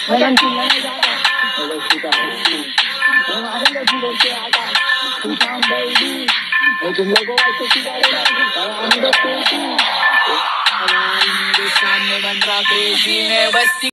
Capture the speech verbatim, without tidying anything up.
तुम लोगों को सामने बन रहा क्रेजी में बस्ती।